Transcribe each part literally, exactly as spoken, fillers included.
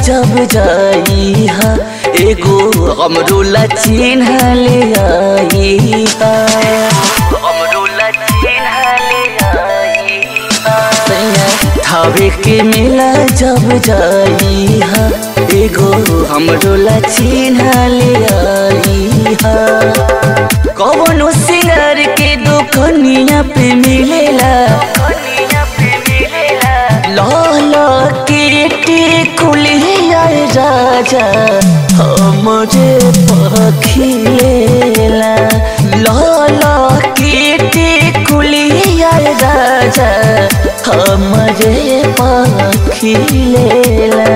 जब जाई हा एगो हमरो ला चिन्ह ले आई हा हमरो ला चिन्ह ले आई हा थावे के मेला जब जाई हा एगो हमरो ला चिन्ह ले आई हा कौनो सिंगार के दुकनिया पे मिलेला लाला किरीटी कुलिया राजा हमरे पखिलेला लाला किरीटी कुलिया राजा हमरे पखिलेला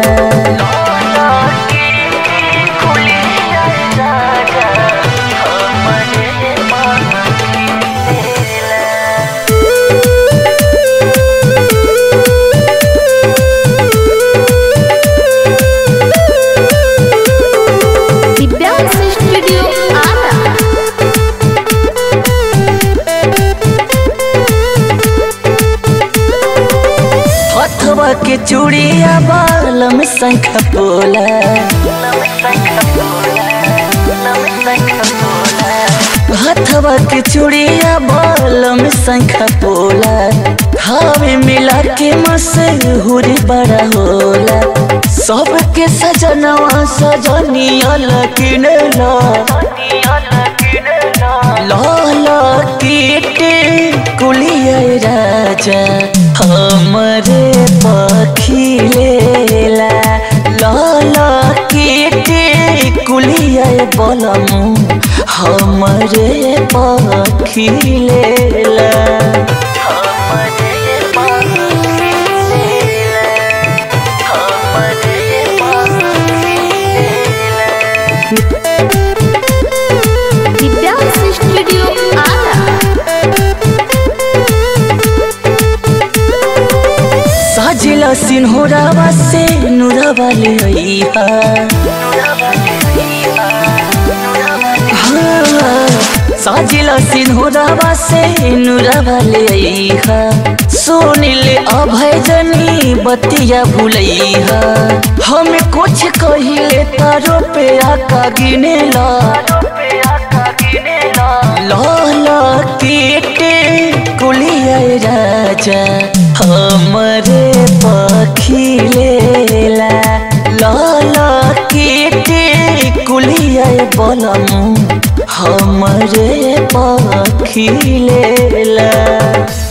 हथवा के चूड़िया बाल में शंख पोला हथवा के चूड़िया बाल में शंख पोला हवे मिला के मशहूर बड़ा होला सबके सजनवा सजनिया लकिनेला लाला कीटे कुलिया राजा हमरे पखिलेला लाला कीटे कुलिया बलमु हमरे पखिलेला साजिला सिन्होरावा से नुरावा ले आईहा साजिला सिन्होरावा से नुरावा ले आईहा सुनिल अभय जनी बतिया भूलैहा हमें कुछ कहिले तारो पे आका गिनेला लाला कीटे कुलिया राजा हमरे पखिलेला लाला कीटे कुलिया बलमु हमरे पखिलेला।